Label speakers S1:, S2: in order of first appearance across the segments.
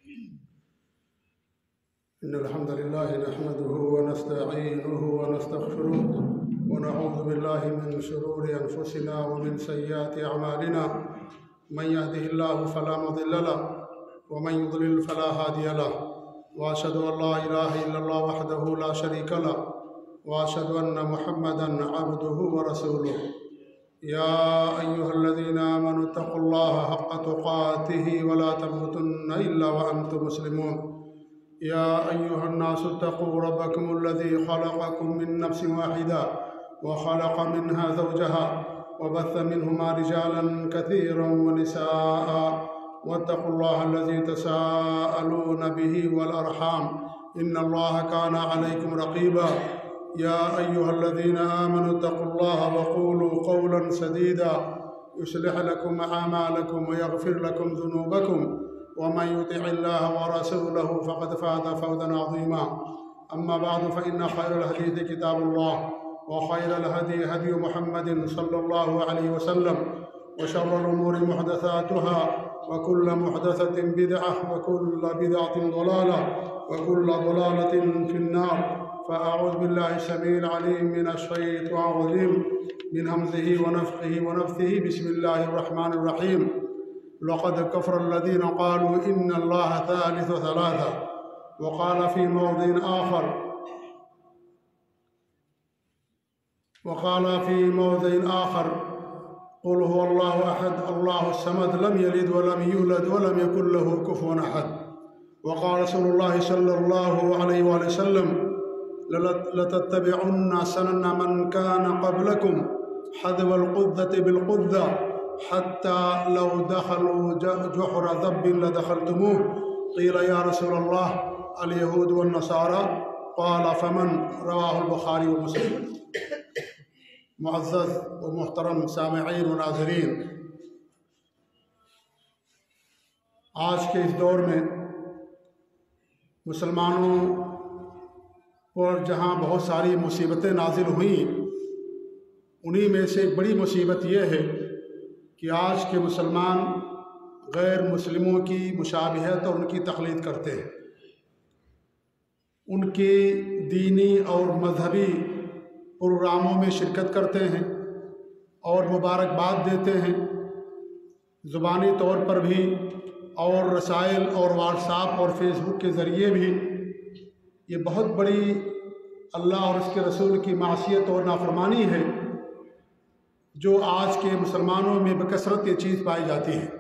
S1: إن الحمد لله نحمده ونستعينه ونستغفره ونعوذ بالله من شرور أنفسنا ومن سيئات أعمالنا من يهده الله فلا مضل له ومن يضلل فلا هادي له وأشهد أن لا إله إلا الله وحده لا شريك له وأشهد أن محمدا عبده ورسوله يا أيها الذين آمنوا اتقوا الله حق تقاته ولا تموتن إلا وأنتم مسلمون يا أيها الناس اتقوا ربكم الذي خلقكم من نفس واحدة وخلق منها زوجها وبث منهما رجالا كثيرا ونساء واتقوا الله الذي تساءلون به والأرحام إن الله كان عليكم رقيبا يا أيها الذين آمنوا اتقوا الله وقولوا قولا سديدا يصلح لكم أعمالكم ويغفر لكم ذنوبكم ومن يطع الله ورسوله فقد فاز فوزا عظيما أما بعد فإن خير الحديث كتاب الله وخير الهدي هدي محمد صلى الله عليه وسلم وشر الأمور محدثاتها وكل محدثة بدعة وكل بدعة ضلالة وكل ضلالة في النار فأعوذ بالله السميع العليم من الشيطان الرجيم من همزه ونفخه ونفثه بسم الله الرحمن الرحيم لقد كفر الذين قالوا إن الله ثالث ثلاثة وقال في موضع آخر قل هو الله أحد الله الصمد لم يلد ولم يولد ولم يكن له كفوا أحد وقال رسول الله صلى الله عليه وسلم لتتبعن سنن من كان قبلكم حذو القذة بالقذة حتى لو دخلوا جحر ذب لدخلتموه قيل يا رسول الله اليهود والنصارى قال فمن رواه البخاري ومسلم معزز و محترم سامعین و ناظرین، آج کے اس دور میں مسلمانوں پر جہاں بہت ساری مصیبتیں نازل ہوئیں، انہی میں سے ایک بڑی مصیبت یہ ہے کہ آج کے مسلمان غیر مسلموں کی مشابہت اور ان کی تقلید کرتے ہیں، ان کی دینی اور مذہبی پروگراموں میں شرکت کرتے ہیں اور مبارکباد دیتے ہیں، زبانی طور پر بھی اور رسائل اور واٹس ایپ اور فیس بک کے ذریعے بھی۔ یہ بہت بڑی اللہ اور اس کے رسول کی معصیت اور نافرمانی ہے جو آج کے مسلمانوں میں بکثرت یہ چیز پائی جاتی ہے۔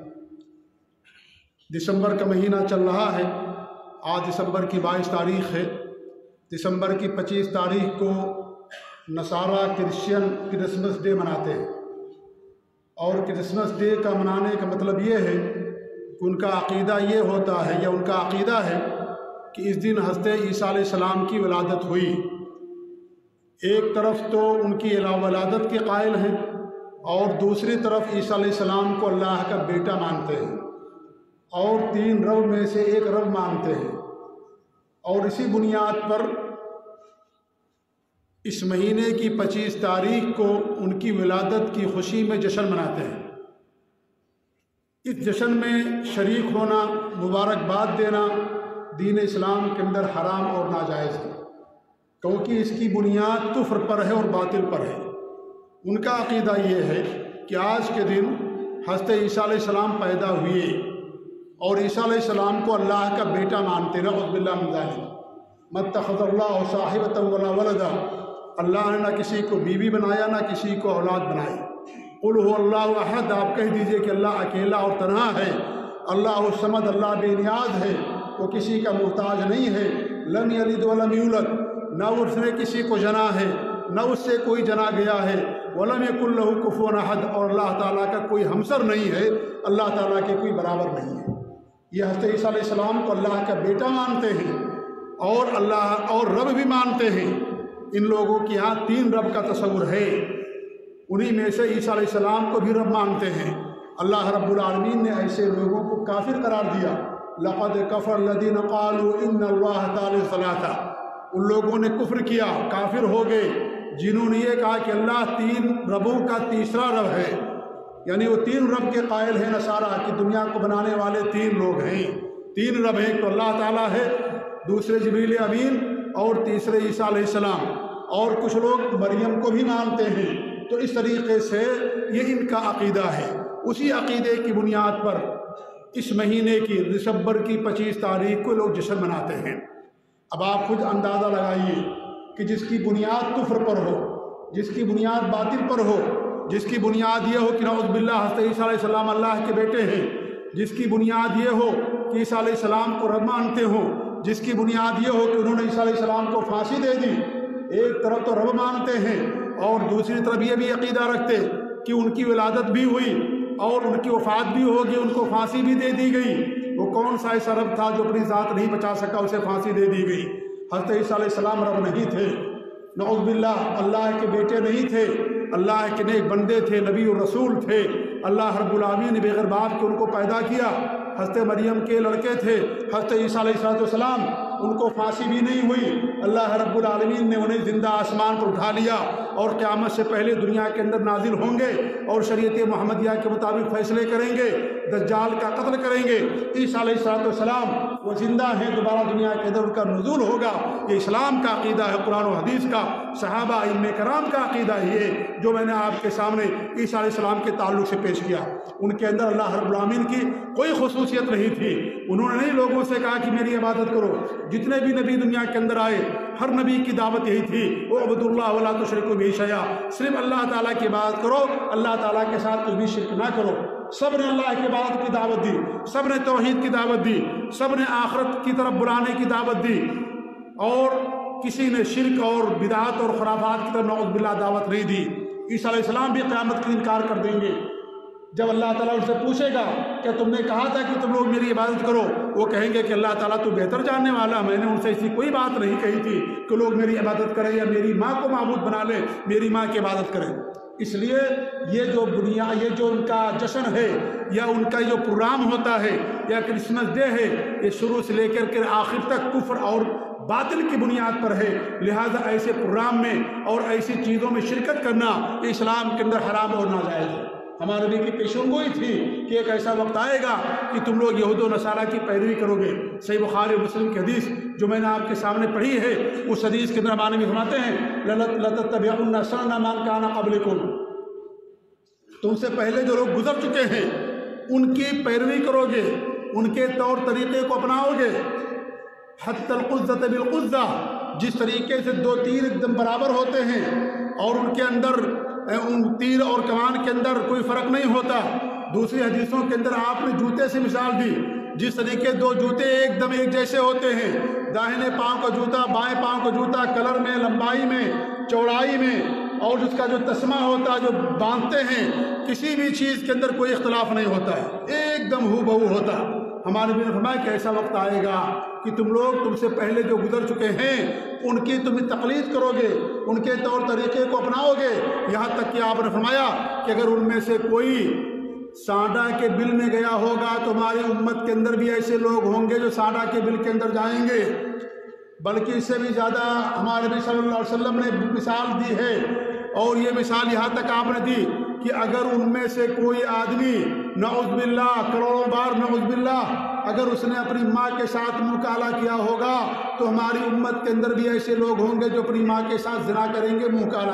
S1: دسمبر کا مہینہ چل رہا ہے، آج دسمبر کی 22 تاریخ ہے۔ دسمبر کی 25 تاریخ کو نصارہ کرسچین کرسمس ڈے مناتے ہیں، اور کرسمس ڈے کا منانے کا مطلب یہ ہے کہ ان کا عقیدہ یہ ہوتا ہے یا ان کا عقیدہ ہے کہ اس دن حضرت عیسیٰ علیہ السلام کی ولادت ہوئی۔ ایک طرف تو ان کی ولادت کے قائل ہیں اور دوسری طرف عیسیٰ علیہ السلام کو اللہ کا بیٹا مانتے ہیں اور 3 رب میں سے ایک رب مانتے ہیں، اور اسی بنیاد پر اس مہینے کی 25 تاریخ کو ان کی ولادت کی خوشی میں جشن مناتے ہیں۔ اس جشن میں شریک ہونا، مبارکباد دینا دین اسلام کے اندر حرام اور ناجائز ہے، کیونکہ اس کی بنیاد کفر پر ہے اور باطل پر ہے۔ ان کا عقیدہ یہ ہے کہ آج کے دن حضرت عیسیٰ علیہ السلام پیدا ہوئے اور عیسیٰ علیہ السلام کو اللہ کا بیٹا مانتے، نعوذ باللہ من ذالک۔ مَتَّخَذَ اللَّهُ صَاحِبَةً وَلَا وَلَدًا، اللہ نے نہ کسی کو بیوی بنایا نہ کسی کو اولاد بنائی۔ قُلْ هُوَ اللَّهُ أَحَدٌ، آپ کہہ دیجئے کہ اللہ اکیلا اور تنہا ہے۔ اللہ الصمد، اللہ بے نیاز ہے، وہ کسی کا محتاج نہیں ہے۔ لم یلد ولم یولد، نہ اس نے کسی کو جنا ہے نہ اس سے کوئی جنا گیا ہے۔ ولم یکن لہ کفوا احد، اور اللہ تعالیٰ کا کوئی ہمسر نہیں ہے، اللہ تعالیٰ کے کوئی برابر نہیں ہے۔ یہ حضرت عیسیٰ علیہ السلام کو اللہ کا بیٹا مانتے ہیں اور اللہ اور رب بھی مانتے ہیں۔ ان لوگوں کے یہاں 3 رب کا تصور ہے، انہی میں سے عیسیٰ علیہ السلام کو بھی رب مانتے ہیں۔ اللہ رب العالمین نے ایسے لوگوں کو کافر قرار دیا۔ لقد کفر الذین قالوا ان اللہ ثالث ثلاثہ، ان لوگوں نے کفر کیا، کافر ہو گئے جنہوں نے یہ کہا کہ اللہ 3 ربوں کا تیسرا رب ہے، یعنی وہ 3 رب کے قائل ہیں نصارہ کہ دنیا کو بنانے والے 3 لوگ ہیں، 3 रब हैं, एक तो अल्लाह ताला है, दूसरे जिब्रील अमीन और तीसरे ईसा अलैहिस्सलाम, और कुछ लोग मरियम को भी मानते हैं। तो इस तरीके से ये इनका अक़ीदा है। उसी अक़ीदे की बुनियाद पर इस महीने की दिसंबर की 25 तारीख को लोग जश्न मनाते हैं। अब आप खुद अंदाज़ा लगाइए कि जिसकी बुनियाद कुफ्र पर हो, जिसकी बुनियाद बातिल पर हो, जिसकी बुनियाद ये हो कि नऊज़ बिल्लाह हज़रत ईसा अलैहिस्सलाम अल्लाह के बेटे हैं, जिसकी बुनियाद ये हो कि ईसा अलैहिस्सलाम को रब मानते हो, जिसकी बुनियाद ये हो कि उन्होंने ईसा अलैहिस्सलाम को फांसी दे दी, एक तरफ तो रब मानते हैं और दूसरी तरफ ये भी अक़ीदा रखते कि उनकी विलादत भी हुई और उनकी वफ़ात भी होगी, उनको फांसी भी दे दी गई। वो कौन सा ऐसा रब था जो अपनी ज़ात नहीं बचा सका, उसे फांसी दे दी गई। हज़रत ईसा अलैहिस्सलाम रब नहीं थे, नऊज़ बिल्लाह अल्लाह के बेटे नहीं थे, अल्लाह के नेक बंदे थे, नबी और रसूल थे। अल्लाह रब्बुल आलमीन ने बग़ैर बाप के उनको पैदा किया। हज़रत मरियम के लड़के थे हज़रत ईसा अलैहिस्सलाम, उनको फांसी भी नहीं हुई। अल्लाह रब्बुल आलमीन ने उन्हें ज़िंदा आसमान पर उठा लिया और क़यामत से पहले दुनिया के अंदर नाजिल होंगे और शरीयत मोहम्मदिया के मुताबिक फ़ैसले करेंगे, दज्जाल का कत्ल करेंगे। ईसा अलैहिस्सलाम वो ज़िंदा हैं, दोबारा दुनिया के अंदर उनका नुज़ूल होगा। ये इस्लाम का अक़ीदा है, कुरान और हदीस का, सहाबा इल्म कराम का अक़ीदा है, ये जो मैंने आपके सामने ईसा अलैहिस्सलाम के ताल्लुक़ से पेश किया। उनके अंदर अल्लाह रब्बुल आलमीन की कोई खुसूसियत नहीं थी। उन्होंने नहीं लोगों से कहा कि मेरी इबादत करो। जितने भी नबी दुनिया के अंदर आए, हर नबी की दावत यही थी, वो अब्दुल्लाह वला तुशरिकू बिही शैआ, सिर्फ अल्लाह ताला की इबादत करो, अल्लाह ताला के साथ कुछ भी शिर्क ना करो। सब ने अल्लाह की इबादत की दावत दी, सब ने तौहीद की दावत दी, सब ने आखिरत की तरफ बुलाने की दावत दी, और किसी ने शिर्क और बिदात और खुराफात की तरफ नऊज़ बिल्लाह दावत नहीं दी। ईसा अलैहिस्सलाम भी क़यामत का इनकार कर देंगे। जब अल्लाह ताला उनसे पूछेगा क्या तुमने कहा था कि तुम लोग मेरी इबादत करो, वो कहेंगे कि अल्लाह ताला तो बेहतर जानने वाला, मैंने उनसे ऐसी कोई बात नहीं कही थी कि लोग मेरी इबादत करें या मेरी माँ को माबूद बना लें, मेरी माँ की इबादत करें। इसलिए ये जो उनका जश्न है या उनका जो प्रोग्राम होता है या क्रिसमस डे है, ये शुरू से लेकर के आखिर तक कुफ्र और बातिल की बुनियाद पर है। लिहाजा ऐसे प्रोग्राम में और ऐसी चीज़ों में शिरकत करना इस्लाम के अंदर हराम और नाजायज़ है। हमारे नबी की पेशेनगोई थी कि एक ऐसा वक्त आएगा कि तुम लोग यहूद व नसारा की पैरवी करोगे। सही बुखारी मुस्लिम की हदीस जो मैंने आपके सामने पढ़ी है, उस हदीस के अंदर हमारे नबी फरमाते हैं लतत्तबिउन्ना सनना मन काना क़ब्लकुम, तुमसे पहले जो लोग गुजर चुके हैं उनकी पैरवी करोगे, उनके तौर तरीक़े को अपनाओगे। हत्तल क़ुज़्ज़त बिल क़ुज़्ज़ा, जिस तरीके से 2 तीर एकदम बराबर होते हैं और उनके अंदर उन तीर और कमान के अंदर कोई फ़र्क नहीं होता। दूसरी हदीसों के अंदर आपने जूते से मिसाल दी, जिस तरीके 2 जूते एकदम एक जैसे होते हैं, दाहिने पाँव का जूता बाएं पाँव का जूता, कलर में, लंबाई में, चौड़ाई में, और उसका जो तस्मा होता है जो बांधते हैं, किसी भी चीज़ के अंदर कोई इख्तलाफ नहीं होता है, एकदम हूबहू होता। हमारे नबी ने फरमाया कि ऐसा वक्त आएगा कि तुम लोग तुमसे पहले जो गुजर चुके हैं उनकी तुम तक़लीद करोगे, उनके तौर तरीक़े को अपनाओगे। यहाँ तक कि आपने फरमाया कि अगर उनमें से कोई सांडा के बिल में गया होगा तो हमारी उम्मत के अंदर भी ऐसे लोग होंगे जो सांडा के बिल के अंदर जाएंगे। बल्कि इससे भी ज़्यादा हमारे नबी सल्लल्लाहु अलैहि वसल्लम ने मिसाल दी है, और ये मिसाल यहाँ तक आपने दी कि अगर उनमें से कोई आदमी नऊज़ बिल्लाह, करोड़ों बार नऊज़ बिल्लाह, अगर उसने अपनी माँ के साथ मुँह काला किया होगा तो हमारी उम्मत के अंदर भी ऐसे लोग होंगे जो अपनी माँ के साथ ज़िना करेंगे, मुँह काला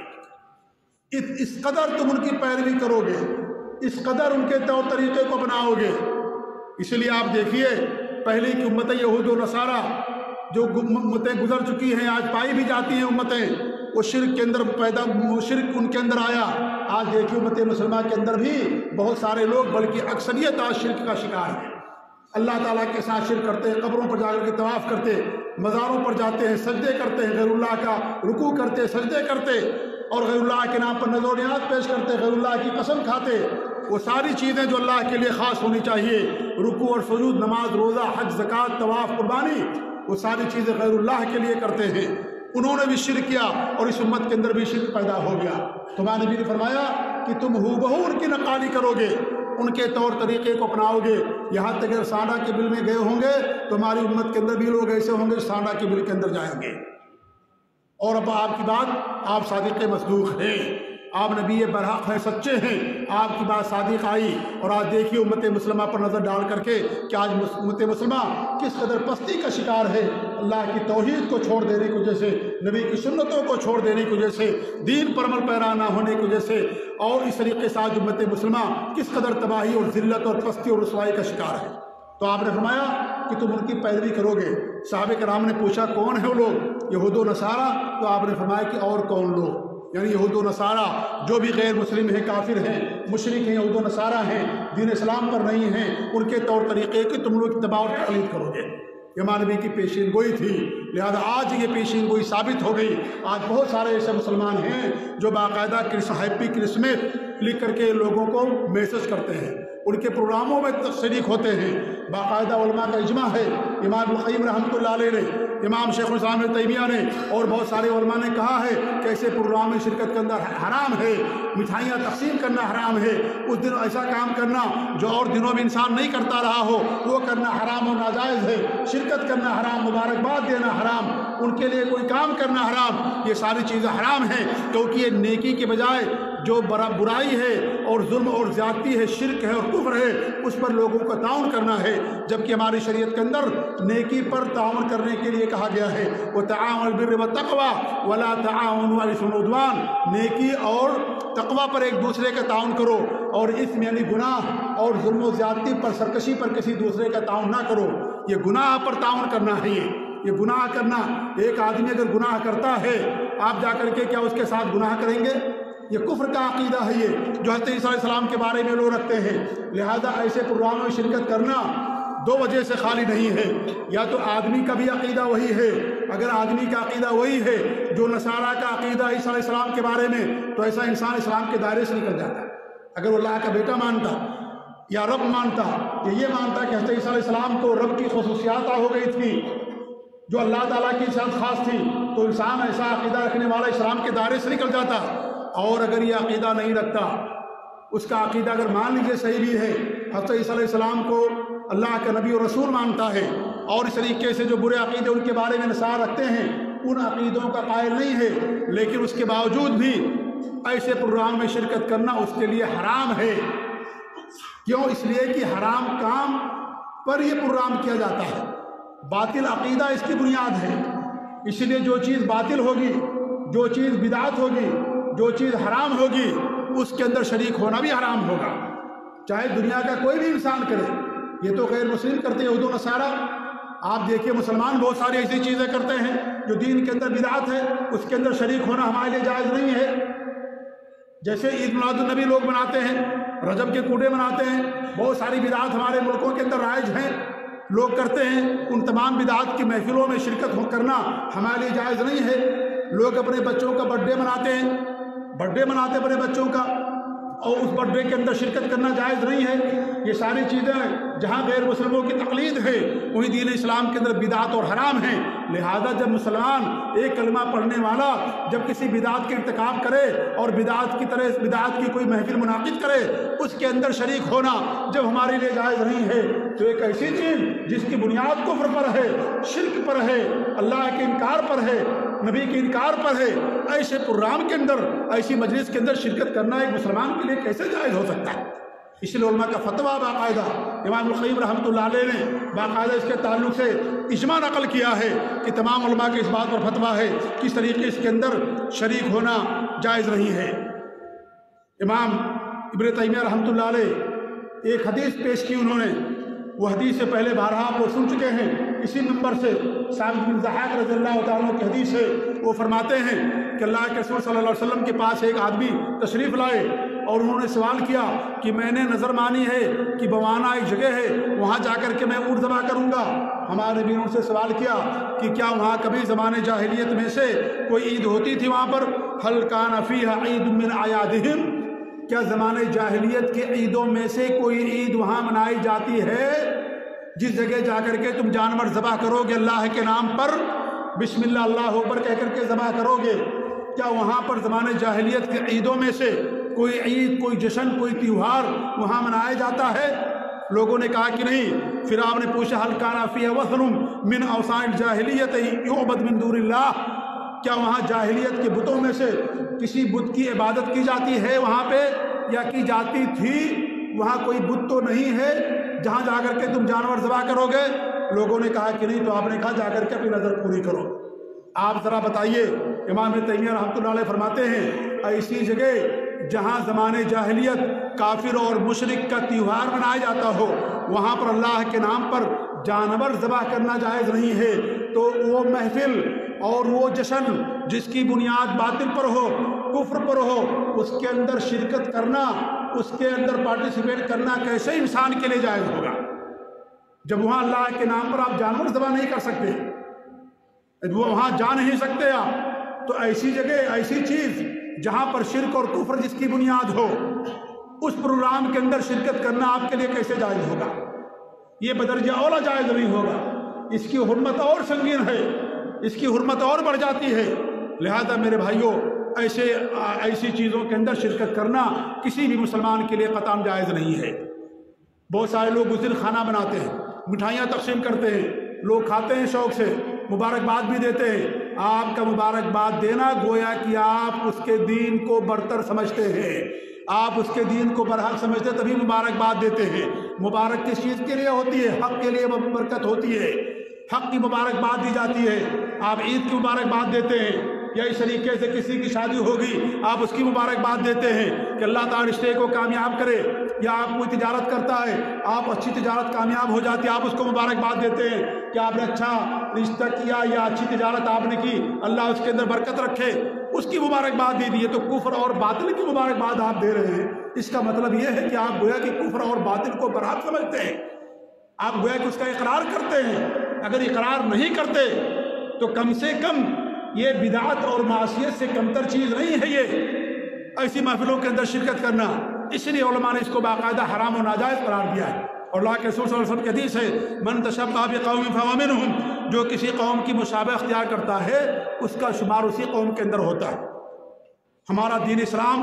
S1: करेंगे। इस कदर तुम उनकी पैरवी करोगे, इस कदर उनके तौर तरीक़े को अपनाओगे। इसलिए आप देखिए पहले की उम्मतें यहूद और नसारा जो उम्मतें गुजर चुकी हैं, आज पाई भी जाती हैं उम्मतें, वो शिर्क के अंदर शिर्क उनके अंदर आया। आज देखिए उम्मत मुसलमान के अंदर भी बहुत सारे लोग, बल्कि अक्सरियत आज शिर्क का शिकार है। अल्लाह ताला के साथ शिर्क करते हैं, कब्रों पर जाकर के तवाफ़ करते, मज़ारों पर जाते हैं, सजदे करते हैं, गैरुल्लाह का रुकू करते, सजदे करते, और गैरुल्लाह के नाम पर नज़र नियाज़ पेश करते, गैरुल्लाह की कसम खाते। वो सारी चीज़ें जो अल्लाह के लिए ख़ास होनी चाहिए, रुकू और सुजूद, नमाज, रोज़ा, हज, ज़कात, तवाफ़, कुर्बानी, वो सारी चीज़ें गैरुल्लाह के लिए करते हैं। उन्होंने भी शिर्क किया और इस उम्मत के अंदर भी शिर्क पैदा हो गया। तुम्हारे नबी ने फरमाया कि तुम हूबहू उनकी नक़ाली करोगे, उनके तौर तरीक़े को अपनाओगे। यहाँ तक अगर सांडा के बिल में गए होंगे तो हमारी उम्मत के अंदर भी लोग ऐसे होंगे जो सांडा के बिल के अंदर जाएंगे। और अब आपकी बात, आप सादिक़ मसदूक़ हैं, آپ نبی برحق ہیں، سچے ہیں، آپ کی بات صادق آئی۔ اور آج دیکھیے امت مسلمہ پر نظر ڈال کر کے کہ آج امت مسلمہ کس قدر پستی کا شکار ہے، اللہ کی توحید کو چھوڑ دینے کی وجہ سے، نبی کی سنتوں کو چھوڑ دینے کی وجہ سے، دین پر عمل پیرا نہ ہونے کی وجہ سے، اور اس طریقے سے آج امت مسلمہ کس قدر تباہی اور ذلت اور پستی اور رسوائی کا شکار ہے۔ تو آپ نے فرمایا کہ تم ان کی پیروی کرو گے۔ صحابہ کرام نے پوچھا کون ہے وہ لوگ؟ یہود و نصارہ۔ تو آپ نے فرمایا کہ اور کون لوگ؟ یعنی یہود و نصارہ جو بھی غیر مسلم ہیں، کافر ہیں، مشرک ہیں، یہود و نصارہ ہیں، دین اسلام پر نہیں ہیں، ان کے طور طریقے کی تم لوگ اتباع اور تقلید کرو گے۔ امام نبی کی پیشین گوئی تھی، لہذا آج یہ پیشین گوئی ثابت ہو گئی۔ آج بہت سارے ایسے مسلمان ہیں جو باقاعدہ ہیپی کرسمس لکھ کر کے لوگوں کو میسج کرتے ہیں، ان کے پروگراموں میں شریک ہوتے ہیں۔ باقاعدہ علماء کا اجماع ہے، امام القیم رحمۃ اللہ علیہ نے، امام شیخ الاسلام ابن تیمیہ نے اور بہت سارے علماء نے کہا ہے کہ ایسے پروگرام میں شرکت کرنا حرام ہے، مٹھائیاں تقسیم کرنا حرام ہے، اس دن ایسا کام کرنا جو اور دنوں میں انسان نہیں کرتا رہا ہو وہ کرنا حرام و ناجائز ہے، شرکت کرنا حرام، مبارکباد دینا حرام، ان کے لیے کوئی کام کرنا حرام، یہ ساری چیزیں حرام ہیں، کیونکہ یہ نیکی کے بجائے جو برائی ہے اور ظلم اور زیادتی ہے، شرک ہے اور کفر ہے، اس پر لوگوں کا تعاون کرنا ہے، جبکہ ہماری شریعت کے اندر نیکی پر تعاون کرنے کے لیے کہا گیا ہے وَتَعَاوَنُوا عَلَى الْبِرِّ وَالتَّقْوَىٰ وَلَا تَعَاوَنُوا عَلَى الْإِثْمِ وَالْعُدْوَانِ، نیکی اور تقویٰ پر ایک دوسرے کا تعاون کرو، اور اسم یعنی گناہ اور ظلم و زیادتی پر، سرکشی پر کسی دوسرے کا تعاون نہ کرو۔ یہ گناہ پر تعاون کرنا ہے، یہ گناہ کرنا۔ ایک آدمی اگر گناہ کرتا ہے، آپ جا کر کے کیا اس کے ساتھ گناہ کریں گے؟ یہ کفر کا عقیدہ ہے، یہ جو حضرت عیسیٰ علیہ السلام کے بارے میں لوگ رکھتے ہیں۔ لہذا ایسے پروگراموں میں شرکت کرنا دو وجہ سے خالی نہیں ہے، یا تو آدمی کا بھی عقیدہ وہی ہے، اگر آدمی کا عقیدہ وہی ہے جو نصارہ کا عقیدہ عیسیٰ علیہ السلام کے بارے میں، تو ایسا انسان اسلام کے دائرے سے نکل جاتا ہے۔ اگر وہ اللہ کا بیٹا مانتا یا رب مانتا، یہ مانتا کہ حضرت عیسیٰ علیہ السلام کو رب کی خصوصیات ہو گئی تھی جو اللہ تعالیٰ کی ذات خاص تھی، تو انسان ایسا عقیدہ رکھنے والا اسلام کے دائرے سے نکل جاتا۔ اور اگر یہ عقیدہ نہیں رکھتا، اس کا عقیدہ اگر مان لیجیے صحیح بھی ہے، حضرت عیسیٰ علیہ السلام کو اللہ کا نبی اور رسول مانتا ہے، اور اس طریقے سے جو برے عقیدے ان کے بارے میں نصارہ رکھتے ہیں ان عقیدوں کا قائل نہیں ہے، لیکن اس کے باوجود بھی ایسے پروگرام میں شرکت کرنا اس کے لیے حرام ہے۔ کیوں؟ اس لیے کہ حرام کام پر یہ پروگرام کیا جاتا ہے، باطل عقیدہ اس کی بنیاد ہے، اس لیے جو چیز باطل ہوگی، جو چیز بدعت ہوگی، جو چیز حرام ہوگی، اس کے اندر شریک ہونا بھی حرام ہوگا، چاہے دنیا کا کوئی بھی انسان کرے۔ یہ تو غیر مسلم کرتے ہیں، یہود و نصارہ۔ آپ دیکھیے مسلمان بہت ساری ایسی چیزیں کرتے ہیں جو دین کے اندر بدعت ہے، اس کے اندر شریک ہونا ہمارے لیے جائز نہیں ہے۔ جیسے عید میلاد النبی لوگ مناتے ہیں، رجب کے کوڑے مناتے ہیں، بہت ساری بدعات ہمارے ملکوں کے اندر رائج ہیں، لوگ کرتے ہیں۔ ان تمام بدعات کی محفلوں میں شرکت کرنا ہمارے لیے جائز نہیں ہے۔ لوگ اپنے بچوں کا برتھ ڈے مناتے ہیں، برتھ ڈے مناتے ہیں اپنے بچوں کا، اور اس برتھ ڈے کے اندر شرکت کرنا جائز نہیں ہے۔ یہ ساری چیزیں جہاں غیر مسلموں کی تقلید ہے وہیں دین اسلام کے اندر بدعت اور حرام ہیں۔ لہذا جب مسلمان ایک کلمہ پڑھنے والا جب کسی بدعت کے ارتکاب کرے اور بدعت کی کوئی محفل منعقد کرے، اس کے اندر شریک ہونا جب ہمارے لیے جائز نہیں ہے، تو ایک ایسی چیز جس کی بنیاد کفر پر ہے، شرک پر ہے، اللہ کے انکار پر ہے، نبی کے انکار پر ہے، ایسے پروگرام کے اندر، ایسی مجلس کے اندر شرکت کرنا ایک مسلمان کے لیے کیسے جائز ہو سکتا ہے؟ اس لیے علماء کا فتویٰ باقاعدہ امام القیم رحمۃ اللہ علیہ نے باقاعدہ اس کے تعلق سے اجماع نقل کیا ہے کہ تمام علماء کے اس بات پر فتویٰ ہے کہ اس طریقے اس کے اندر شریک ہونا جائز نہیں ہے۔ امام ابن تیمیہ رحمۃ اللہ علیہ ایک حدیث پیش کی انہوں نے، وہ حدیث سے پہلے بارہا آپ وہ سن چکے ہیں، اسی ممبر سے ثابت بن ضحاک رضی اللہ تعالیٰ کی حدیث ہے، وہ فرماتے ہیں کہ اللہ کے رسول صلی اللہ علیہ وسلم کے پاس ایک آدمی تشریف لائے اور انہوں نے سوال کیا کہ میں نے نظر مانی ہے کہ بوانا ایک جگہ ہے، وہاں جا کر کے میں اونٹ ذبح کروں گا۔ ہمارے نبی نے ان سے سوال کیا کہ کیا وہاں کبھی زمانے جاہلیت میں سے کوئی عید ہوتی تھی وہاں پر؟ هل كان فيها عيد من اعيادهم، کیا زمانے جاہلیت کے عیدوں میں سے کوئی عید وہاں منائی جاتی ہے جس جگہ جا کر کے تم جانور ذبح کرو گے اللہ کے نام پر، بسم اللہ اللہ اکبر کہہ کر کے ذبح کرو گے؟ کیا وہاں پر زمانے جاہلیت کے عیدوں میں سے کوئی عید، کوئی جشن، کوئی تیوہار وہاں منایا جاتا ہے؟ لوگوں نے کہا کہ نہیں۔ پھر آپ نے پوچھا هل كان فيها وثن من اوثان الجاہلیت يعبد من دون اللہ، کیا وہاں جاہلیت کے بتوں میں سے کسی بت کی عبادت کی جاتی ہے وہاں پہ یا کی جاتی تھی؟ وہاں کوئی بت تو نہیں ہے جہاں جا کر کے تم جانور ذبح کرو گے؟ لوگوں نے کہا کہ نہیں، تو آپ نے کہا جا کر کے اپنی نظر پوری کرو۔ آپ ذرا بتائیے، امام ابن تیمیہ رحمۃ اللہ علیہ فرماتے ہیں ایسی جگہ جہاں زمانے جاہلیت کافر اور مشرک کا تہوار منایا جاتا ہو، وہاں پر اللہ کے نام پر جانور ذبح کرنا جائز نہیں ہے، تو وہ محفل اور وہ جشن جس کی بنیاد باطل پر ہو، کفر پر ہو، اس کے اندر شرکت کرنا، اس کے اندر پارٹیسپیٹ کرنا کیسے انسان کے لیے جائز ہوگا؟ جب وہاں اللہ کے نام پر آپ جانور ذبح نہیں کر سکتے، وہاں جا نہیں سکتے آپ، تو ایسی جگہ ایسی چیز جہاں پر شرک اور کفر جس کی بنیاد ہو، اس پروگرام کے اندر شرکت کرنا آپ کے لیے کیسے جائز ہوگا؟ یہ بدرجہ اولا جائز نہیں ہوگا۔ اس کی حرمت اور سنگین ہے، اس کی حرمت اور بڑھ جاتی ہے۔ لہذا میرے بھائیوں، ایسی چیزوں کے اندر شرکت کرنا کسی بھی مسلمان کے لیے قطعاً جائز نہیں ہے۔ بہت سارے لوگ اس دن کھانا بناتے ہیں، مٹھائیاں تقسیم کرتے ہیں، لوگ کھاتے ہیں شوق سے، مبارکباد بھی دیتے ہیں۔ آپ کا مبارکباد دینا گویا کہ آپ اس کے دین کو برتر سمجھتے ہیں، آپ اس کے دین کو برحق سمجھتے تبھی مبارکباد دیتے ہیں۔ مبارک کس چیز کے لیے ہوتی ہے؟ حق کے لیے برکت ہوتی ہے، حق کی مبارکباد دی جاتی ہے۔ آپ عید کی مبارکباد دیتے ہیں، یا اس طریقے سے کسی کی شادی ہوگی آپ اس کی مبارکباد دیتے ہیں کہ اللہ تعالیٰ رشتے کو کامیاب کرے، یا آپ کوئی تجارت کرتا ہے، آپ اچھی تجارت کامیاب ہو جاتی ہے، آپ اس کو مبارکباد دیتے ہیں کہ آپ نے اچھا رشتہ کیا یا اچھی تجارت آپ نے کی، اللہ اس کے اندر برکت رکھے، اس کی مبارکباد دے دی ہے۔ تو کفر اور باطل کی مبارکباد آپ دے رہے ہیں، اس کا مطلب یہ ہے کہ آپ گویا کہ کفر اور باطل کو برحق سمجھتے ہیں، آپ گویا کہ اس کا اقرار کرتے ہیں۔ اگر اقرار نہیں کرتے تو کم سے کم یہ بدعت اور معصیت سے کمتر چیز نہیں ہے یہ ایسی محفلوں کے اندر شرکت کرنا۔ اس لیے علماء نے اس کو باقاعدہ حرام و ناجائز قرار دیا ہے، اور اللہ کے رسول صلی اللہ علیہ وسلم کی حدیث ہے من تشبہ بقوم فہو منہم، جو کسی قوم کی مشابہ اختیار کرتا ہے اس کا شمار اسی قوم کے اندر ہوتا ہے۔ ہمارا دین اسلام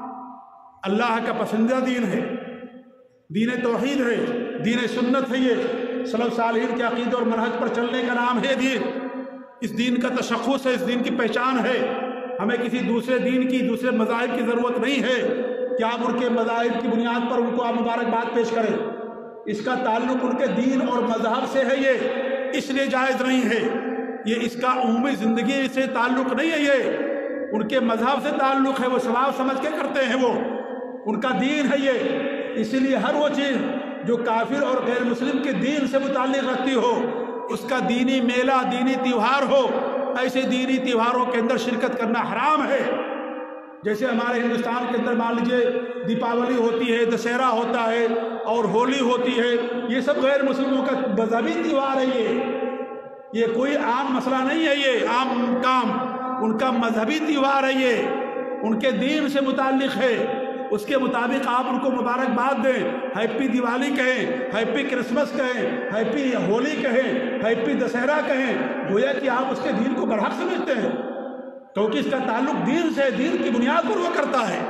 S1: اللہ کا پسندیدہ دین ہے، دین توحید ہے، دین سنت ہے، یہ سلف صالحین کے عقیدے اور منہج پر چلنے کا نام ہے دین۔ اس دین کا تشخص ہے، اس دین کی پہچان ہے۔ ہمیں کسی دوسرے دین کی، دوسرے مذاہب کی ضرورت نہیں ہے کہ آپ ان کے مذاہب کی بنیاد پر ان کو آپ مبارکباد پیش کریں۔ اس کا تعلق ان کے دین اور مذہب سے ہے، یہ اس لیے جائز نہیں ہے۔ یہ اس کا عمومی زندگی سے تعلق نہیں ہے، یہ ان کے مذہب سے تعلق ہے، وہ ثواب سمجھ کے کرتے ہیں، وہ ان کا دین ہے یہ۔ اسی لیے ہر وہ چیز جو کافر اور غیر مسلم کے دین سے متعلق رکھتی ہو، اس کا دینی میلہ، دینی تیوہار ہو، ایسے دینی تیوہاروں کے اندر شرکت کرنا حرام ہے۔ جیسے ہمارے ہندوستان کے اندر مان لیجئے دیپاولی ہوتی ہے، دشہرا ہوتا ہے اور ہولی ہوتی ہے، یہ سب غیر مسلموں کا مذہبی تیوہار ہے، یہ کوئی عام مسئلہ نہیں ہے، یہ عام کام ان کا مذہبی تیوہار ہے، یہ ان کے دین سے متعلق ہے۔ اس کے مطابق آپ ان کو مبارکباد دیں، ہیپی دیوالی کہیں، ہیپی کرسمس کہیں، ہیپی ہولی کہیں، ہیپی دشہرا کہیں، گویا کہ آپ اس کے دین کو برحق سمجھتے ہیں، کیونکہ اس کا تعلق دین سے، دین کی بنیاد پر وہ کرتا ہے۔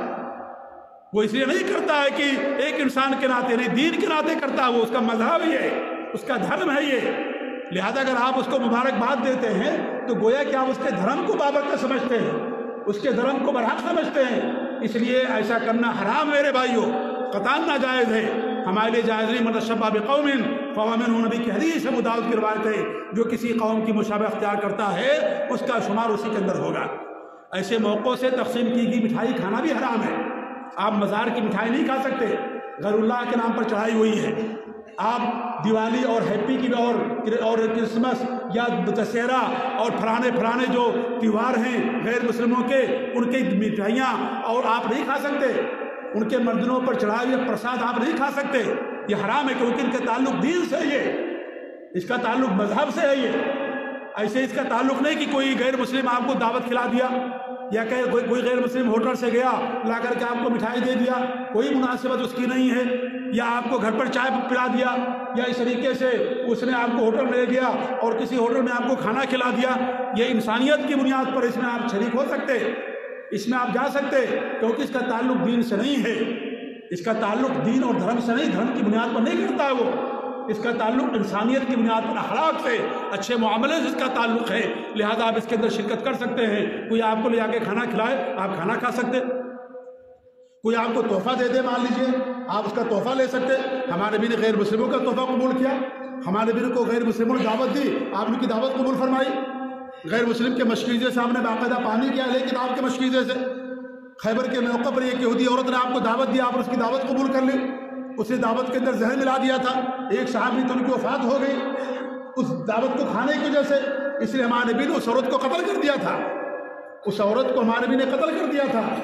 S1: وہ اس لیے نہیں کرتا ہے کہ ایک انسان کے ناطے، نہیں، دین کے ناطے کرتا ہے، وہ اس کا مذہب ہے، اس کا دھرم ہے یہ۔ لہذا اگر آپ اس کو مبارکباد دیتے ہیں تو گویا کہ آپ اس کے دھرم کو بابرکت سمجھتے ہیں، اس کے دھرم کو برحق سمجھتے ہیں۔ اس لیے ایسا کرنا حرام میرے بھائیوں، قطعاً ناجائز ہے، ہمارے لیے جائز نہیں۔ من تشبہ بقوم فہو منہم، نبی کی حدیث ہے، ابو داؤد کی روایت ہے، جو کسی قوم کی مشابہ اختیار کرتا ہے اس کا شمار اسی کے اندر ہوگا۔ ایسے موقعوں سے تقسیم کی گئی مٹھائی کھانا بھی حرام ہے۔ آپ مزار کی مٹھائی نہیں کھا سکتے، غیر اللہ کے نام پر چڑھائی ہوئی ہے۔ آپ دیوالی اور ہیپی کی اور کرسمس یا دشہرا اور پرانے جو تیوہار ہیں غیر مسلموں کے، ان کی مٹھائیاں اور آپ نہیں کھا سکتے، ان کے مردنوں پر چڑھائے ہوئے پرساد آپ نہیں کھا سکتے، یہ حرام ہے، کیونکہ ان کا تعلق دین سے ہے، یہ اس کا تعلق مذہب سے ہے۔ یہ ایسے اس کا تعلق نہیں کہ کوئی غیر مسلم آپ کو دعوت کھلا دیا، یا کہ کوئی غیر مسلم ہوٹل سے گیا لا کر کے آپ کو مٹھائی دے دیا، کوئی مناسبت اس کی نہیں ہے، یا آپ کو گھر پر چائے پلا دیا، یا اس طریقے سے اس نے آپ کو ہوٹل لے گیا اور کسی ہوٹل میں آپ کو کھانا کھلا دیا۔ یہ انسانیت کی بنیاد پر اس میں آپ شریک ہو سکتے، اس میں آپ جا سکتے، کیونکہ اس کا تعلق دین سے نہیں ہے، اس کا تعلق دین اور دھرم سے نہیں، دھرم کی بنیاد پر نہیں کرتا ہے وہ۔
S2: اس کا تعلق انسانیت کی بنیاد پر اخلاق سے، اچھے معاملے سے اس کا تعلق ہے، لہذا آپ اس کے اندر شرکت کر سکتے ہیں۔ کوئی آپ کو لے آ کے کھانا کھلائے، آپ کھانا کھا سکتے، کوئی آپ کو تحفہ دے دے، مان لیجئے آپ اس کا تحفہ لے سکتے۔ ہمارے نبی نے غیر مسلموں کا تحفہ قبول کیا، ہمارے نبی کو غیر مسلموں نے دعوت دی، آپ نے کی دعوت قبول فرمائی۔ غیر مسلم کے مشکیزے سے ہم نے باقاعدہ پانی کیا اہل کتاب کے مشکیزے سے۔ خیبر کے موقع پر ایک یہودی عورت نے آپ کو دعوت دی، آپ نے اس کی دعوت قبول کر لی، اسے دعوت کے اندر زہر ملا دیا تھا، ایک صحابی تو ان کی وفات ہو گئی اس دعوت کو کھانے کی وجہ سے، اس لیے ہمارے نبی نے اس عورت کو قتل کر دیا تھا، اس عورت کو ہمارے نبی نے قتل کر دیا تھا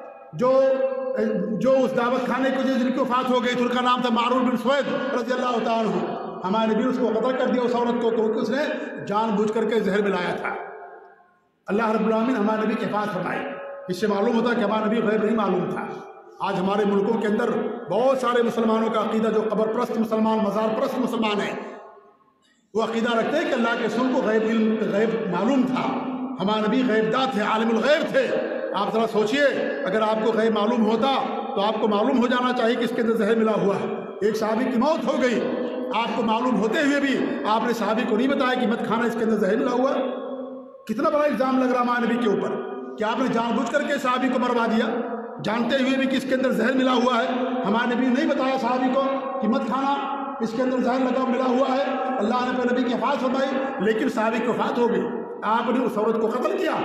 S2: جو اس دعوت کھانے کی وجہ سے جن کی وفات ہو گئی تھی، ان کا نام تھا معروف بن سوید رضی اللہ تعالیٰ عنہ۔ ہمارے نبی نے اس کو قتل کر دیا اس عورت کو، کیونکہ اس نے جان بوجھ کر کے زہر ملایا تھا۔ اللہ رب العالمین ہمارے نبی کی حفاظت فرمائے۔ اس سے معلوم ہوتا ہے کہ ہمارا نبی غیب نہیں معلوم تھا۔ آج ہمارے ملکوں کے اندر بہت سارے مسلمانوں کا عقیدہ، جو قبر پرست مسلمان، مزار پرست مسلمان ہیں، وہ عقیدہ رکھتے ہیں کہ اللہ کے رسول کو غیب معلوم تھا، ہمارے نبی غیب داں تھے، عالم الغیب تھے۔ آپ ذرا سوچئے، اگر آپ کو غیب معلوم ہوتا تو آپ کو معلوم ہو جانا چاہیے کہ اس کے اندر زہر ملا ہوا ہے۔ ایک صحابی کی موت ہو گئی، آپ کو معلوم ہوتے ہوئے بھی آپ نے صحابی کو نہیں بتایا کہ مت کھانا، اس کے اندر زہر ملا ہوا ہے۔ کتنا بڑا الزام لگ رہا ہمارے نبی کے اوپر کہ آپ نے جان بوجھ کر کے صحابی کو مروا دیا، جانتے ہوئے بھی کہ اس کے اندر زہر ملا ہوا ہے۔ ہمارے نبی نے نہیں بتایا صحابی کو کہ مت کھانا، اس کے اندر زہر ملا ہوا ہے۔ اللہ نے اپنے نبی کی حفاظت فرمائی، لیکن صحابی کی وفات ہو گئی، آپ نے اس عورت کو قتل کیا۔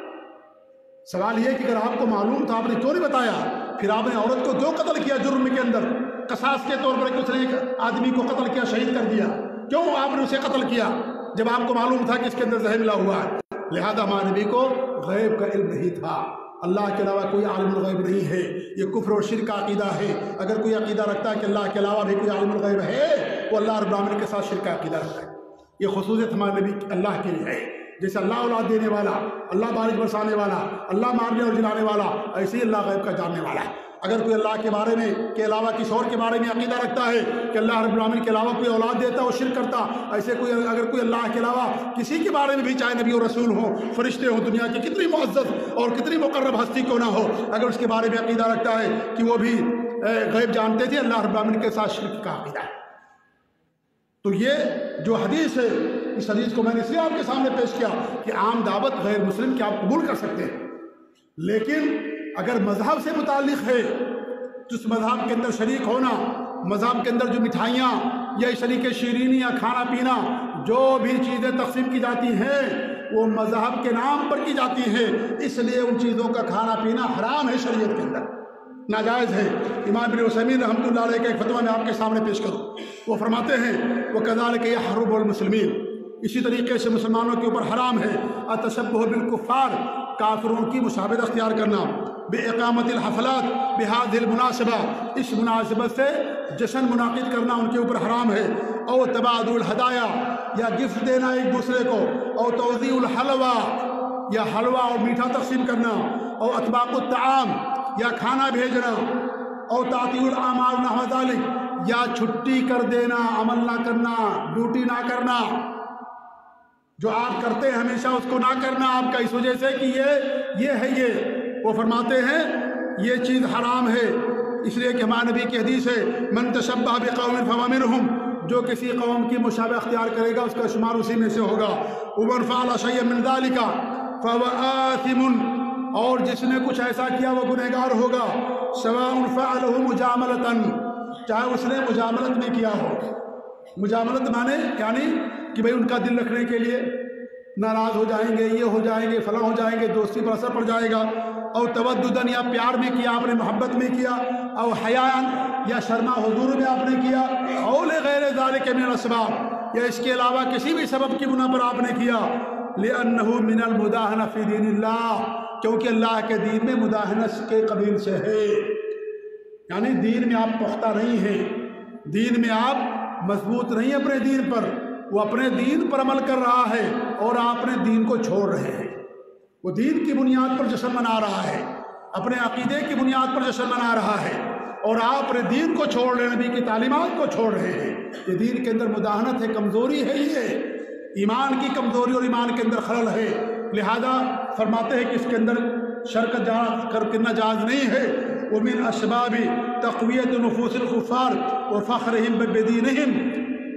S2: سوال یہ ہے کہ اگر آپ کو معلوم تھا، آپ نے کیوں نہیں بتایا؟ پھر آپ نے عورت کو کیوں قتل کیا جرم کے اندر؟ قصاص کے طور پر اس نے ایک آدمی کو قتل کیا، شہید کر دیا، کیوں آپ نے اسے قتل کیا جب آپ کو معلوم تھا کہ اس کے اندر زہر ملا ہوا ہے؟ لہذا ہمارے نبی کو غیب کا علم نہیں تھا، اللہ کے علاوہ کوئی عالم الغیب نہیں ہے۔ یہ کفر اور شرک کا عقیدہ ہے۔ اگر کوئی عقیدہ رکھتا ہے کہ اللہ کے علاوہ بھی کوئی عالم الغیب ہے، وہ اللہ رب العالمین کے ساتھ شرک کا عقیدہ رکھتا ہے۔ یہ خصوصیت ہمارے نبی اللہ کے لیے ہے۔ جیسے اللہ اولاد دینے والا، اللہ بارش برسانے والا، اللہ مارنے اور جلانے والا، ایسے ہی اللہ غیب کا جاننے والا ہے۔ اگر کوئی اللہ کے بارے میں کے علاوہ کسی اور کے بارے میں عقیدہ رکھتا ہے کہ اللہ رب العالمین کے علاوہ کوئی اولاد دیتا ہے، وہ شرک کرتا، ایسے کوئی اگر کوئی اللہ کے علاوہ کسی کے بارے میں بھی، چاہے نبی اور رسول ہوں، فرشتے ہوں، دنیا کی کتنی معزز اور کتنی مقرب ہستی کیوں نہ ہو، اگر اس کے بارے میں عقیدہ رکھتا ہے کہ وہ بھی غیب جانتے تھے، اللہ رب العالمین کے ساتھ شرک کا عقیدہ ہے۔ تو یہ جو حدیث ہے، اس حدیث کو میں نے اس لیے آپ کے سامنے پیش کیا کہ عام دعوت غیر مسلم کی آپ قبول کر سکتے ہیں، لیکن اگر مذہب سے متعلق ہے تو اس مذہب کے اندر شریک ہونا، مذہب کے اندر جو مٹھائیاں یا اس طریقے شیرینی یا کھانا پینا جو بھی چیزیں تقسیم کی جاتی ہیں وہ مذہب کے نام پر کی جاتی ہیں، اس لیے ان چیزوں کا کھانا پینا حرام ہے، شریعت کے اندر ناجائز ہے۔ امام ابن عثیمین رحمۃ اللہ علیہ کا ایک فتویٰ میں آپ کے سامنے پیش کروں، وہ فرماتے ہیں وَكَذَلِكَ يَحْرُمُ الْمُسْلِمِينَ، اسی طریقے سے مسلمانوں کے اوپر حرام ہے التشبہ بالکفار، کافروں کی مشابہت اختیار کرنا، بِإِقَامَةِ الْحَفْلَاتِ بِهَذِهِ الْمُنَاسَبَةِ، اس مناسبت سے جشن منعقد کرنا ان کے اوپر حرام ہے، او تبادل الہدایا، یا گفٹ دینا ایک دوسرے کو، او توزیع الحلوہ، یا حلوہ اور میٹھا تقسیم کرنا، او اطباق الطعام، یا کھانا بھیجنا، او تعطیل الاعمال نحو ذلک، یا چھٹی کر دینا، عمل نہ کرنا، ڈیوٹی نہ کرنا، جو آپ کرتے ہیں ہمیشہ اس کو نہ کرنا آپ کا، اس وجہ سے کہ یہ ہے یہ، وہ فرماتے ہیں یہ چیز حرام ہے، اس لیے کہ ہمارے نبی کی حدیث ہے من تشبہ بقوم فہو منہم، جو کسی قوم کی مشابہ اختیار کرے گا اس کا شمار اسی میں سے ہوگا، ومن فعل شیئا من ذلک فہو آثم، اور جس نے کچھ ایسا کیا وہ گنہگار ہوگا، سواء فعلہ مجاملۃ، چاہے اس نے مجاملت میں کیا ہو، مجاملت مانے یعنی کہ بھئی ان کا دل رکھنے کے لیے ناراض ہو جائیں گے، یہ ہو جائیں گے، فلاں ہو جائیں گے، دوستی پر اثر پڑ جائے گا، اور توددن، یا پیار میں کیا آپ نے، محبت میں کیا، او حیاء، یا شرما حضور میں آپ نے کیا، او لغیر ذالک من الاسباب، یا اس کے علاوہ کسی بھی سبب کی بنا پر آپ نے کیا، لأنہ من المداہنہ فی دین اللہ، کیونکہ اللہ کے دین میں مداہنت کے قبیل سے ہے، یعنی دین میں آپ پختہ نہیں ہیں، دین میں آپ مضبوط نہیں اپنے دین پر، وہ اپنے دین پر عمل کر رہا ہے اور آپ اپنے دین کو چھوڑ رہے ہیں، وہ دین کی بنیاد پر جشن منا رہا ہے، اپنے عقیدے کی بنیاد پر جشن منا رہا ہے، اور آپ اپنے دین کو چھوڑ رہے ہیں، نبی کی تعلیمات کو چھوڑ رہے ہیں، یہ دین کے اندر مداہنت ہے، کمزوری ہے، یہ ایمان کی کمزوری اور ایمان کے اندر خلل ہے، لہذا فرماتے ہیں کہ اس کے اندر شرکت کرنا جائز نہیں ہے۔ ومن اسباب تقویت نفوس الکفار وفخرهم بدینہم،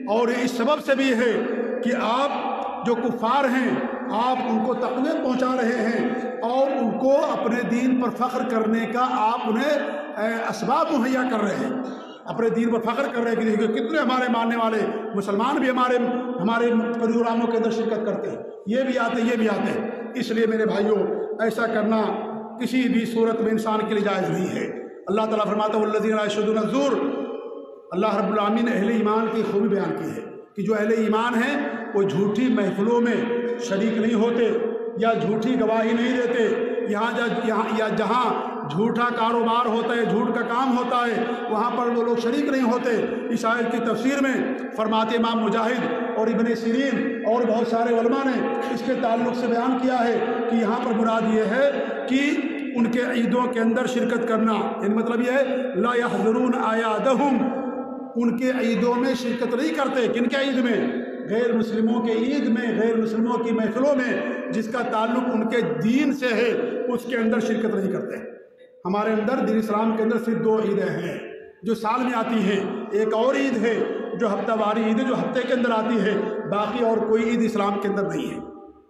S2: اور اس سبب سے بھی ہے کہ آپ جو کفار ہیں آپ ان کو تقویت پہنچا رہے ہیں اور ان کو اپنے دین پر فخر کرنے کا آپ انہیں اسباب مہیا کر رہے ہیں، اپنے دین پر فخر کر رہے ہیں کہ دیکھیے کتنے ہمارے ماننے والے مسلمان بھی ہمارے پروگراموں کے اندر شرکت کرتے ہیں، یہ بھی آتے ہیں، یہ بھی آتے ہیں۔ اس لیے میرے بھائیوں ایسا کرنا کسی بھی صورت میں انسان کے لیے جائز نہیں ہے۔ اللہ تعالیٰ فرماتا ہے والذین لا یشهدون الزور، اللہ رب العالمین نے اہل ایمان کی خوبی بیان کی ہے کہ جو اہل ایمان ہیں وہ جھوٹی محفلوں میں شریک نہیں ہوتے یا جھوٹی گواہی نہیں دیتے، یا جہاں جھوٹا کاروبار ہوتا ہے، جھوٹ کا کام ہوتا ہے، وہاں پر وہ لوگ شریک نہیں ہوتے۔ اس آیت کی تفسیر میں فرماتے امام مجاہد اور ابن سیرین اور بہت سارے علماء نے اس کے تعلق سے بیان کیا ہے کہ یہاں پر مراد یہ ہے کہ ان کے عیدوں کے اندر شرکت کرنا، یعنی مطلب یہ ہے لا یحضرون اعیادہم، ان کے عیدوں میں شرکت نہیں کرتے۔ کن کے عید میں؟ غیر مسلموں کے عید میں، غیر مسلموں کی محفلوں میں جس کا تعلق ان کے دین سے ہے اس کے اندر شرکت نہیں کرتے۔ ہمارے اندر دین اسلام کے اندر صرف 2 عیدیں ہیں جو سال میں آتی ہیں، ایک اور عید ہے جو ہفتہ واری عید ہے جو ہفتے کے اندر آتی ہے، باقی اور کوئی عید اسلام کے اندر نہیں ہے۔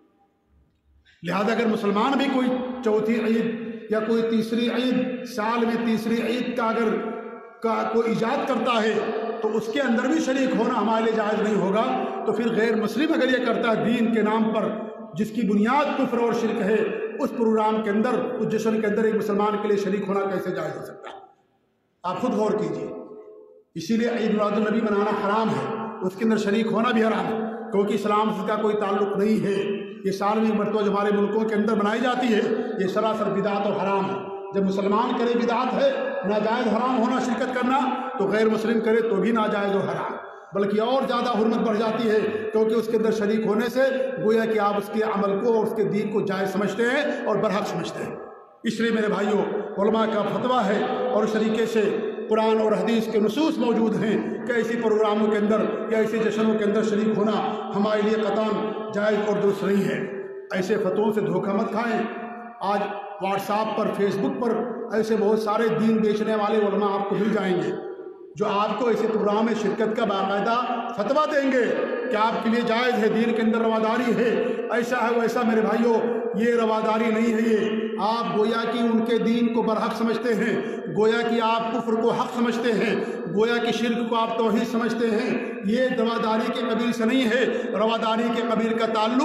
S2: لہذا اگر مسلمان بھی کوئی چوتھی عید یا کوئی تیسری عید، سال میں تیسری عید کا اگر کوئی ایجاد کرتا ہے تو اس کے اندر بھی شریک ہونا ہمارے لیے جائز نہیں ہوگا۔ تو پھر غیر مسلم اگر یہ کرتا ہے دین کے نام پر جس کی بنیاد کفر اور شرک ہے، اس پروگرام کے اندر، اس جشن کے اندر ایک مسلمان کے لیے شریک ہونا کیسے جائز ہو سکتا ہے؟ آپ خود غور کیجیے۔ اسی لیے عید میلاد النبی منانا حرام ہے، اس کے اندر شریک ہونا بھی حرام ہے، کیونکہ اسلام سے کا کوئی تعلق نہیں ہے۔ یہ سال میں مرتبہ جو ہمارے ملکوں کے اندر منائی جاتی ہے یہ سراسر بدعت اور حرام ہے۔ جب مسلمان کرے بدعت ہے، ناجائز حرام ہونا شرکت کرنا، تو غیر مسلم کرے تو بھی ناجائز و حرام، بلکہ اور زیادہ حرمت بڑھ جاتی ہے، کیونکہ اس کے اندر شریک ہونے سے گویا کہ آپ اس کے عمل کو اور اس کے دین کو جائز سمجھتے ہیں اور برحق سمجھتے ہیں۔ اس لیے میرے بھائیوں علماء کا فتویٰ ہے اور اس طریقے سے قرآن اور حدیث کے نصوص موجود ہیں کہ ایسی پروگراموں کے اندر یا ایسے جشنوں کے اندر شریک ہونا ہمارے لیے قطعاً جائز اور درست نہیں ہے۔ ایسے فتووں سے دھوکہ مت کھائیں۔ آج واٹس ایپ پر، فیس بک پر ایسے بہت سارے دین بیچنے والے علماء آپ کو مل جائیں گے جو آپ کو ایسے پروگرام میں شرکت کا باقاعدہ فتویٰ دیں گے کہ آپ کے لیے جائز ہے، دین کے اندر رواداری ہے، ایسا ہے ویسا۔ میرے بھائیوں یہ رواداری نہیں ہے، یہ آپ گویا کہ ان کے دین کو برحق سمجھتے ہیں، گویا کہ آپ کفر کو حق سمجھتے ہیں، گویا کہ شرک کو آپ توحید سمجھتے ہیں۔ یہ رواداری کے قبیل سے نہیں ہے۔ رواداری کے قبیل کا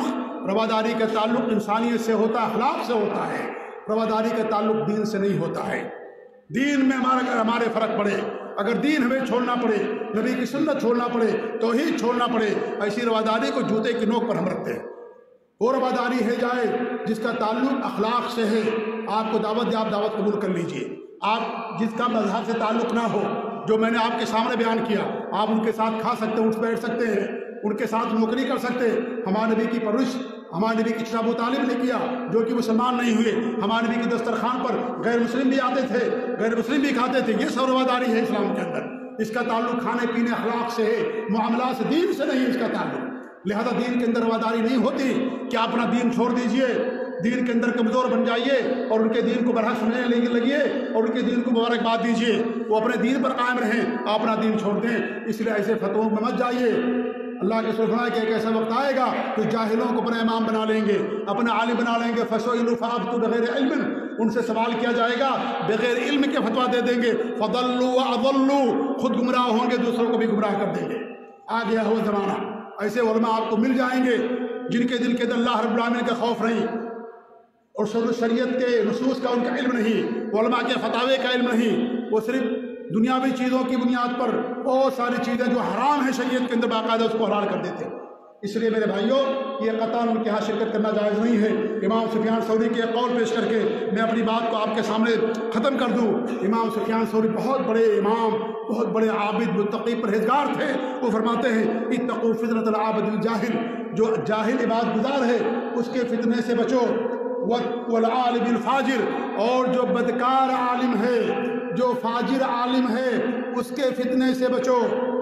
S2: تعلق انسانیت سے ہوتا ہے، اخلاق سے ہوتا ہے۔ رواداری کا تعلق دین سے نہیں ہوتا ہے۔ دین میں ہمارے فرق پڑے، اگر دین ہمیں چھوڑنا پڑے، نبی کی سنت چھوڑنا پڑے، توحید چھوڑنا پڑے، ایسی رواداری کو جوتے کی نوک پر ہم رکھتے ہیں۔ وہ رواداری ہے جائے جس کا تعلق اخلاق سے ہے۔ آپ کو دعوت دے، آپ دعوت قبول کر لیجئے۔ آپ جس کا مذہب سے تعلق نہ ہو، جو میں نے آپ کے سامنے بیان کیا، آپ ان کے ساتھ کھا سکتے ہیں، اٹھ بیٹھ سکتے ہیں، ان کے ساتھ نوکری کر سکتے ہیں۔ ہمارے نبی کی پرورش ہمارے نبی کی ابو طالب نے کیا جو کہ مسلمان نہیں ہوئے۔ ہمارے نبی کی دسترخوان پر غیر مسلم بھی آتے تھے، غیر مسلم بھی کھاتے تھے۔ یہ سب رواداری ہے اسلام کے اندر۔ اس کا تعلق کھانے پینے اخلاق سے ہے، معاملات سے، دین سے نہیں اس کا تعلق۔ لہذا دین کے اندر رواداری نہیں ہوتی کہ آپ اپنا دین چھوڑ دیجئے، دین کے اندر کمزور بن جائیے اور ان کے دین کو برحق سمجھنے لگیے اور ان کے دین کو مبارکباد دیجیے۔ وہ اپنے دین پر قائم رہیں، آپ اپنا دین چھوڑ دیں۔ اس لیے ایسے فتووں میں مت جائیے۔ اللہ کے رسول فرمایا کہ ایک ایسا وقت آئے گا کہ جاہلوں کو اپنا امام بنا لیں گے، اپنا عالم بنا لیں گے۔ فَسُئِلُوا فَأَفْتُوا بِغَيْرِ عِلْمٍ، ان سے سوال کیا جائے گا، بغیر علم کے فتویٰ دے دیں گے۔ فَضَلُّوا وَأَضَلُّوا، خود گمراہ ہوں گے، دوسروں کو بھی گمراہ کر دیں گے۔ آ گیا ہے وہ زمانہ، ایسے علماء آپ کو مل جائیں گے جن کے دل کے اندر اللہ رب العالمین کا خوف نہیں اور شریعت کے نصوص کا ان کا علم نہیں، علماء کے فتاوے کا علم نہیں، وہ صرف دنیاوی چیزوں کی بنیاد پر بہت ساری چیزیں جو حرام ہیں شریعت کے اندر باقاعدہ اس کو حلال کر دیتے ہیں۔ اس لیے میرے بھائیوں یہ قطعاً ان کے ہاں شرکت کرنا جائز نہیں ہے۔ امام سفیان ثوری کے قول پیش کر کے میں اپنی بات کو آپ کے سامنے ختم کر دوں۔ امام سفیان ثوری بہت بڑے امام، بہت بڑے عابد، متقی، پرہیزگار تھے۔ وہ فرماتے ہیں اتقوا فتنۃ العابد الجاہل، جو جاہل عبادت گزار ہے اس کے فتنے سے بچو، والعالم الفاجر، اور جو بدکار عالم ہے، جو فاجر عالم ہے، اس کے فتنے سے بچو۔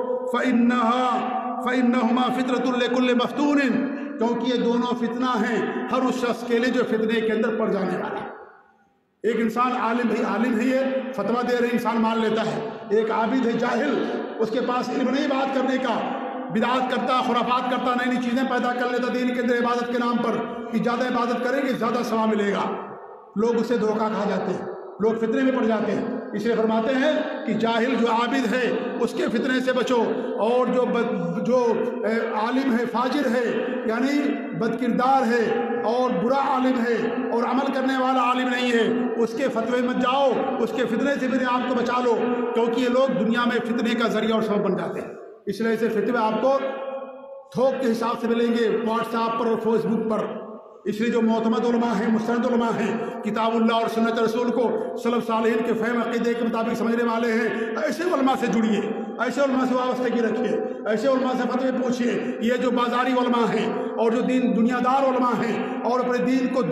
S2: فَإِنَّهُمَا فِتْرَةٌ لِكُلِّ مَفْتُونٍ، کیونکہ یہ دونوں فتنہ ہیں ہر اس شخص کے لیے جو فتنے کے اندر پڑ جانے والا ہے۔ ایک انسان عالم ہی ہے، فتویٰ دے رہے انسان مان لیتا ہے۔ ایک عابد ہے جاہل، اس کے پاس علم نہیں بات کرنے کا، بدعات کرتا، خرافات کرتا، نئی نئی چیزیں پیدا کر لیتا دین کے اندر عبادت کے نام پر کہ زیادہ عبادت کریں گے زیادہ ثواب ملے گا، لوگ اسے دھوکہ کھا جاتے ہیں، لوگ فتنے میں پڑ جاتے ہیں۔ اس لیے فرماتے ہیں کہ جاہل جو عابد ہے اس کے فتنے سے بچو، اور جو عالم ہے فاجر ہے یعنی بد کردار ہے اور برا عالم ہے اور عمل کرنے والا عالم نہیں ہے اس کے فتوے مت جاؤ، اس کے فتنے سے اپنے آپ کو بچا لو، کیونکہ یہ لوگ دنیا میں فتنے کا ذریعہ اور سبب بن جاتے ہیں۔ اس لیے سے فتوے آپ کو تھوک کے حساب سے ملیں گے واٹس ایپ پر اور فیس بک پر۔ اس لیے جو معتمد علماء ہیں، مستند علماء ہیں، کتاب اللہ اور سنت رسول کو سلف صالحین کے فہم عقیدے کے مطابق سمجھنے والے ہیں، ایسے علماء سے جڑیے، ایسے علماء سے وابستگی رکھیے، ایسے علماء سے فتوے پوچھیے۔ یہ جو بازاری علماء ہیں اور جو دنیا دار علماء ہیں اور اپنے دین کو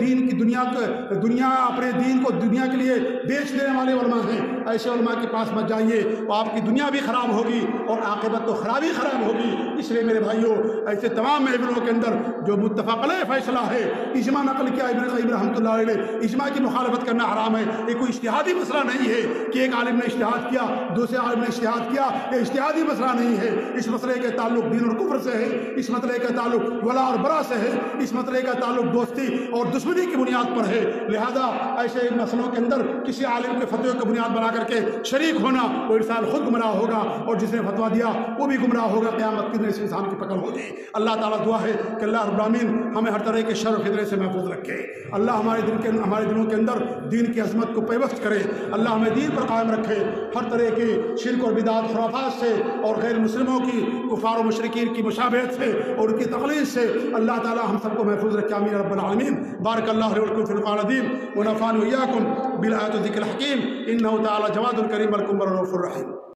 S2: دنیا کے لیے بیچ دینے والے علماء ہیں، ایسے علماء کے پاس مت جائیے، وہ آپ کی دنیا بھی خراب ہوگی اور عاقبت تو خرابی خراب ہوگی۔ اس لیے میرے بھائیوں، ایسے تمام محفلوں کے اندر جو متفق علیہ فیصلہ ہے، اجماع نقل کیا ابن قیم رحمۃ اللہ علیہ نے، اجماع کی مخالفت کرنا حرام ہے۔ یہ کوئی اجتہادی مسئلہ نہیں ہے کہ ایک عالم نے اجتہاد کیا، دوسرے عالم نے اجتہاد کیا، یہ اجتہادی مسئلہ نہیں ہے۔ اس مسئلے کا تعلق دین اور کفر سے ہے، اس مسئلے کا تعلق ولا اور برا سے ہے، اس مسئلے کا تعلق دوستی اور دشمنی کی بنیاد پر ہے۔ لہذا ایسے مسئلوں کے اندر کسی عالم کے فتوے کو بنیاد بنا کر کے شریک ہونا، وہ انسان خود گمراہ ہوگا اور جس نے فتویٰ دیا وہ بھی گمراہ ہوگا، قیامت کے دن اس انسان کی پکڑ ہوگی۔ اللہ تعالیٰ دعا ہے کہ اللہ رب العالمین ہمیں ہر طرح کے شر و فتنے سے محفوظ رکھے۔ اللہ ہمارے دلوں کے اندر دین کی عظمت کو پیوست کرے، اللہ ہمیں دین پر قائم رکھے، ہر طرح کے شرک اور بدعات خرافات سے اور غیر مسلموں کی کفار و مشرکین کی مشابہت سے اور ان کی تقلید سے اللہ تعالیٰ ہم سب کو محفوظ رکھے، آمین رب العالمین۔ بارک اللہ لي ولكم في القرآن العظيم ونفعني وإياكم بالآيات والذكر الحكيم، إنه تعالى جواد كريم الكريم الرؤوف الرحيم۔